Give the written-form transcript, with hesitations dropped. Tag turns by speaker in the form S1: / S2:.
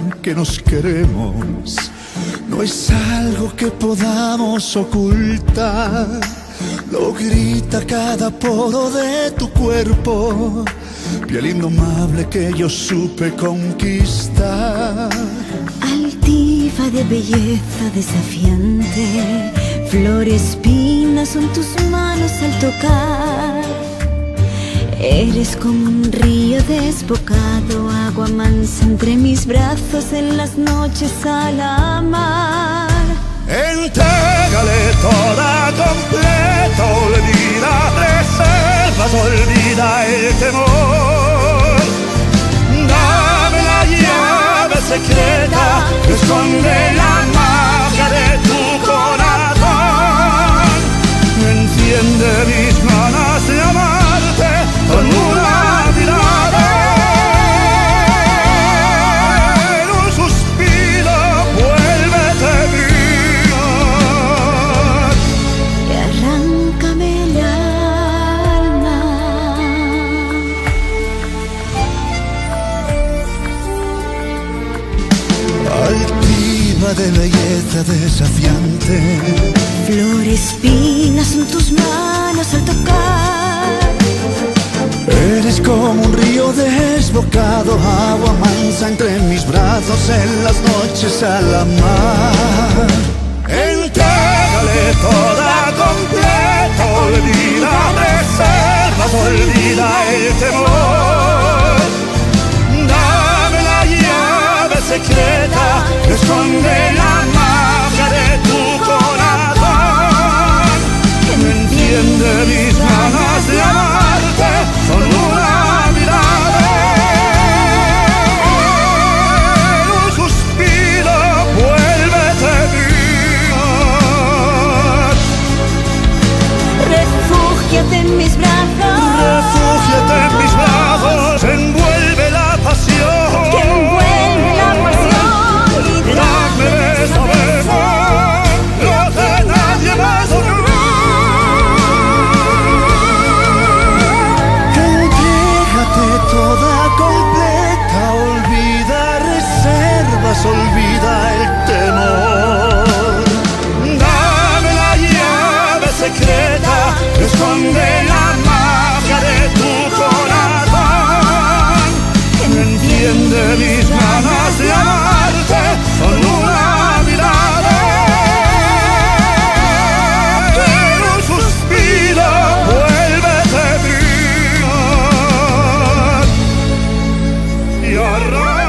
S1: que nos queremos no es algo que podamos ocultar. Lo grita cada poro de tu cuerpo, piel indomable que yo supe conquistar.
S2: Altiva de belleza desafiante, flores, espinas son tus manos al tocar. Eres como un río desbocado, agua mansa entre mis brazos en las noches al amar.
S1: Entrégale toda completa, olvida reservas, olvida el temor. Dame la llave secreta que esconde la magia de tu corazón. Enciende mis ganas de amarte con una mirada. En un suspiro, vuélvete mío
S2: Y arráncame el alma.
S1: altiva de belleza desafiante.
S2: Flores, espinas son tus manos al tocar.
S1: Eres como un río desbocado, agua mansa entre mis brazos en las noches al amar. Entrégale toda completa, olvida reservas, olvida el temor. Dame la llave secreta que esconde la magia de tu corazón. Enciende mis ganas de amarte con una mirada. En un suspiro, vuélvete mío.
S2: Refúgiate en mis brazos,
S1: Refúgiate en mis brazos, envuelve la pasión.
S2: que envuelve la pasión y
S1: Dame beso a beso, no de nadie más. Entrégate toda completa, olvida reservas, olvida el temor. Dame la llave secreta que esconde la magia de tu corazón. Enciende mis ganas de amarte con una mirada. En un suspiro, vuélvete mío y arranca.